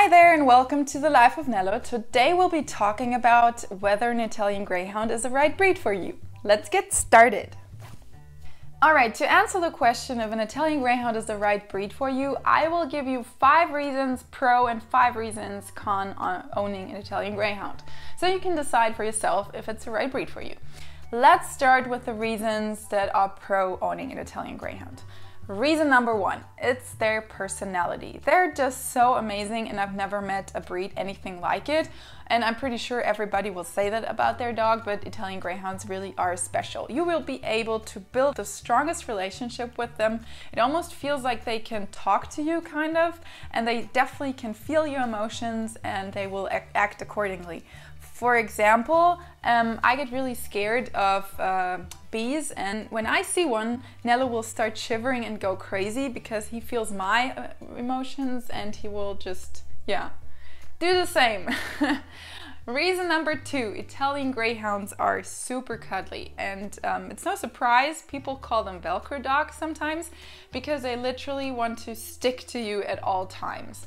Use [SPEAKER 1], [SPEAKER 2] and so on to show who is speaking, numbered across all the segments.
[SPEAKER 1] there and welcome to the Life of Nello. Today we'll be talking about whether an Italian Greyhound is the right breed for you. Let's get started. Alright, to answer the question if an Italian Greyhound is the right breed for you, I will give you 5 reasons pro and 5 reasons con on owning an Italian Greyhound. So you can decide for yourself if it's the right breed for you. Let's start with the reasons that are pro owning an Italian Greyhound. Reason number 1, it's their personality. They're just so amazing and I've never met a breed anything like it. And I'm pretty sure everybody will say that about their dog, but Italian Greyhounds really are special. You will be able to build the strongest relationship with them. It almost feels like they can talk to you kind of, and they definitely can feel your emotions and they will act accordingly. For example, I get really scared of bees, and when I see one, Nello will start shivering and go crazy because he feels my emotions and he will just, do the same. Reason number 2, Italian Greyhounds are super cuddly, and it's no surprise people call them Velcro dogs sometimes because they literally want to stick to you at all times.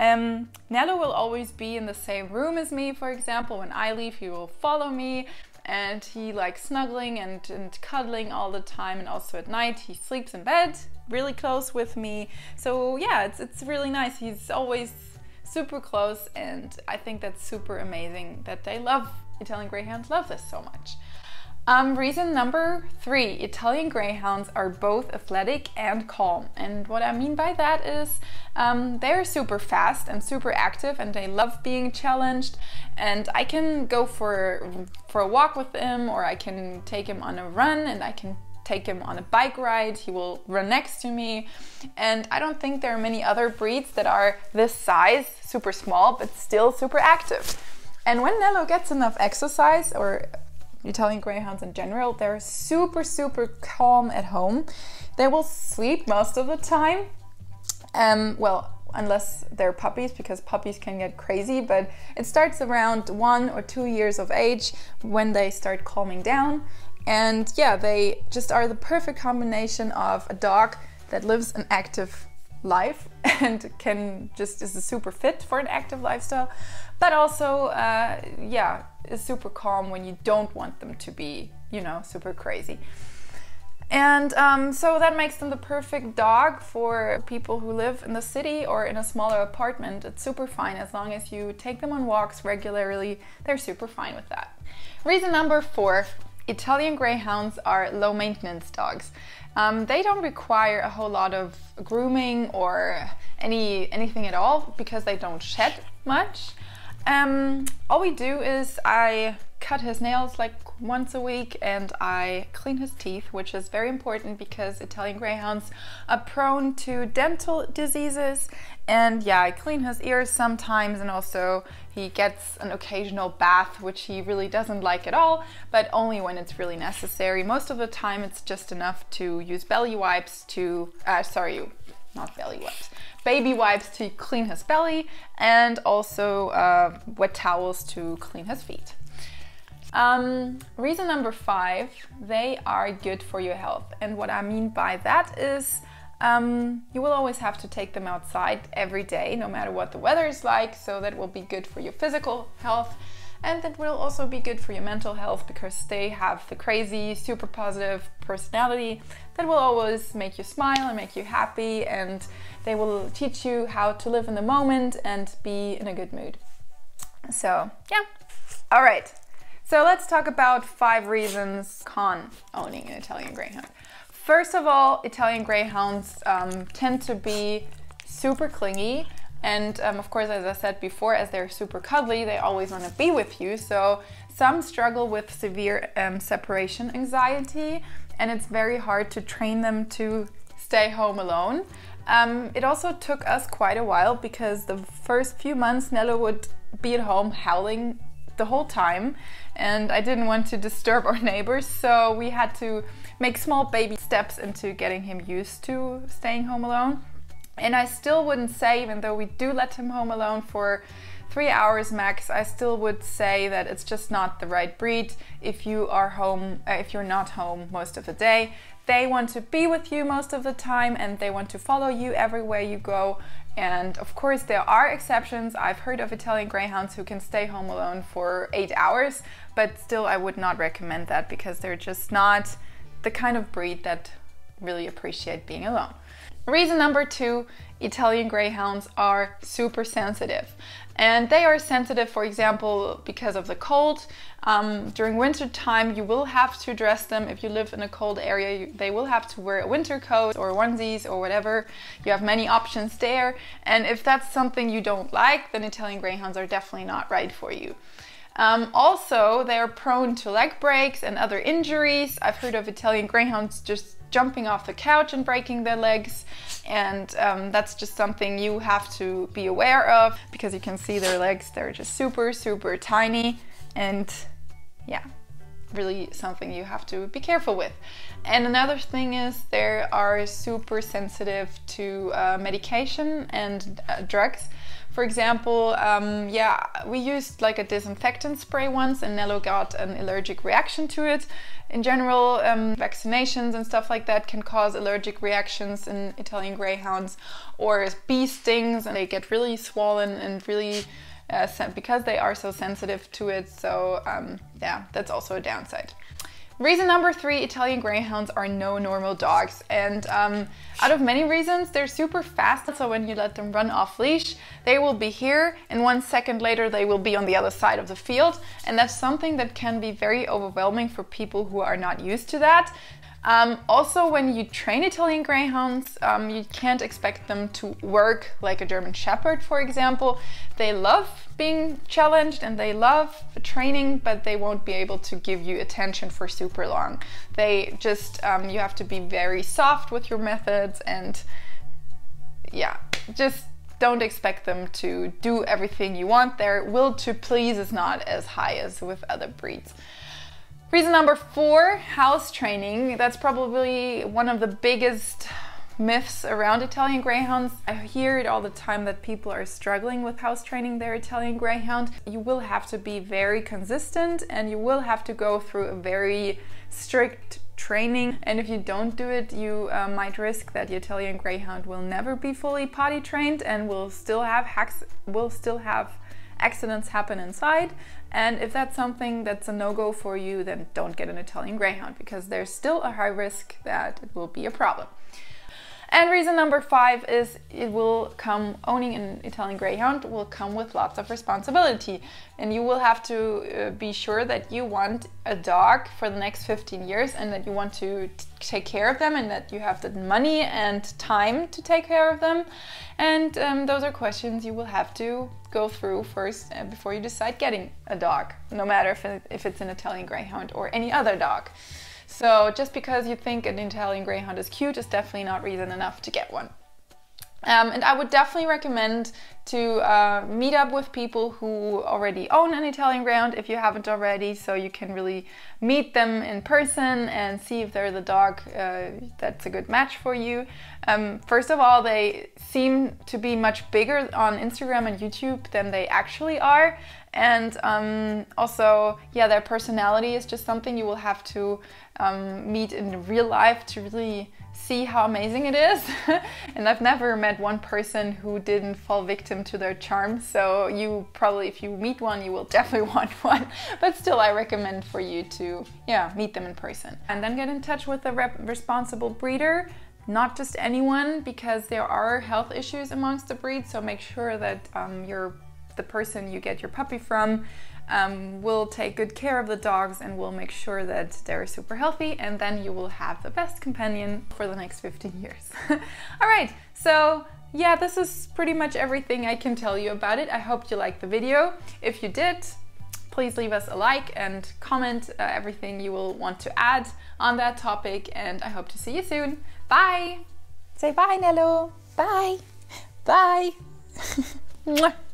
[SPEAKER 1] Nello will always be in the same room as me, for example. When I leave, he will follow me and he likes snuggling and cuddling all the time, and also at night he sleeps in bed really close with me. So yeah, it's really nice. He's always super close, and I think that's super amazing that Italian Greyhounds love this so much. Reason number 3, Italian Greyhounds are both athletic and calm. And what I mean by that is they're super fast and super active and they love being challenged. And I can go for a walk with him, or I can take him on a run, and I can take him on a bike ride. He will run next to me. And I don't think there are many other breeds that are this size, super small, but still super active. And when Nello gets enough exercise, or Italian Greyhounds in general, they're super calm at home. They will sleep most of the time. Well, unless they're puppies, because puppies can get crazy, but it starts around 1 or 2 years of age when they start calming down. And yeah, they just are the perfect combination of a dog that lives an active life and is super fit for an active lifestyle, but also is super calm when you don't want them to be, super crazy. And so that makes them the perfect dog for people who live in the city or in a smaller apartment. It's super fine as long as you take them on walks regularly. They're super fine with that. Reason number 4, Italian Greyhounds are low maintenance dogs. They don't require a whole lot of grooming or anything at all because they don't shed much. All we do is I cut his nails like once a week and I clean his teeth, which is very important because Italian Greyhounds are prone to dental diseases. And yeah, I clean his ears sometimes, and also he gets an occasional bath, which he really doesn't like at all, but only when it's really necessary. Most of the time it's just enough to use belly wipes to, baby wipes to clean his belly, and also wet towels to clean his feet. Reason number 5, they are good for your health. And what I mean by that is you will always have to take them outside every day, no matter what the weather is like. So that will be good for your physical health, and that will also be good for your mental health because they have the crazy, super positive personality that will always make you smile and make you happy, and they will teach you how to live in the moment and be in a good mood. So yeah, all right. So let's talk about 5 reasons con owning an Italian Greyhound. First of all, Italian Greyhounds tend to be super clingy, and of course, as I said before, as they're super cuddly, they always want to be with you. So some struggle with severe separation anxiety, and it's very hard to train them to stay home alone. It also took us quite a while because the first few months Nello would be at home howling the whole time, and I didn't want to disturb our neighbors, so we had to make small baby steps into getting him used to staying home alone. And I still wouldn't say, even though we do let him home alone for 3 hours max, I still would say that it's just not the right breed if you are home, if you're not home most of the day. They want to be with you most of the time and they want to follow you everywhere you go. And of course there are exceptions. I've heard of Italian Greyhounds who can stay home alone for 8 hours, but still I would not recommend that because they're just not the kind of breed that really appreciate being alone. Reason number 2, Italian Greyhounds are super sensitive. And they are sensitive, for example, because of the cold. During winter time, you will have to dress them. If you live in a cold area, they will have to wear a winter coat or onesies or whatever. You have many options there. And if that's something you don't like, then Italian Greyhounds are definitely not right for you. Also, they are prone to leg breaks and other injuries. I've heard of Italian Greyhounds just jumping off the couch and breaking their legs, and that's just something you have to be aware of, because you can see their legs, they're just super tiny, and yeah, really something you have to be careful with. And another thing is they are super sensitive to medication and drugs. For example, yeah, we used like a disinfectant spray once and Nello got an allergic reaction to it. In general, vaccinations and stuff like that can cause allergic reactions in Italian Greyhounds, or bee stings, and they get really swollen and really because they are so sensitive to it. So yeah, that's also a downside. Reason number 3, Italian Greyhounds are no normal dogs, and out of many reasons, they're super fast. So when you let them run off leash, they will be here and 1 second later they will be on the other side of the field, and that's something that can be very overwhelming for people who are not used to that. Also, when you train Italian Greyhounds, you can't expect them to work like a German Shepherd, for example. They love being challenged and they love training, but they won't be able to give you attention for super long. They just, you have to be very soft with your methods, and yeah, just don't expect them to do everything you want. Their will to please is not as high as with other breeds. Reason number 4, house training. That's probably one of the biggest myths around Italian Greyhounds. I hear it all the time that people are struggling with house training their Italian Greyhound. You will have to be very consistent and you will have to go through a very strict training, and if you don't do it, you might risk that the Italian Greyhound will never be fully potty trained and will still have accidents happen inside. And if that's something that's a no-go for you, then don't get an Italian Greyhound, because there's still a high risk that it will be a problem. And reason number 5 is owning an Italian Greyhound will come with lots of responsibility, and you will have to be sure that you want a dog for the next 15 years and that you want to take care of them and that you have the money and time to take care of them. And those are questions you will have to go through first before you decide getting a dog, no matter if it's an Italian Greyhound or any other dog. So just because you think an Italian Greyhound is cute is definitely not reason enough to get one. And I would definitely recommend to meet up with people who already own an Italian Greyhound if you haven't already, so you can really meet them in person and see if they're the dog that's a good match for you. First of all, they seem to be much bigger on Instagram and YouTube than they actually are. And also, yeah, their personality is just something you will have to meet in real life to really see how amazing it is. And I've never met one person who didn't fall victim to their charm, so you probably, if you meet one, you will definitely want one. But still, I recommend for you to, yeah, meet them in person. And then get in touch with a responsible breeder, not just anyone, because there are health issues amongst the breeds, so make sure that the person you get your puppy from will take good care of the dogs and will make sure that they're super healthy, and then you will have the best companion for the next 15 years. All right, so yeah, this is pretty much everything I can tell you about it. I hope you liked the video. If you did, please leave us a like and comment everything you will want to add on that topic, and I hope to see you soon. Bye! Say bye, Nello! Bye! Bye! Mwah.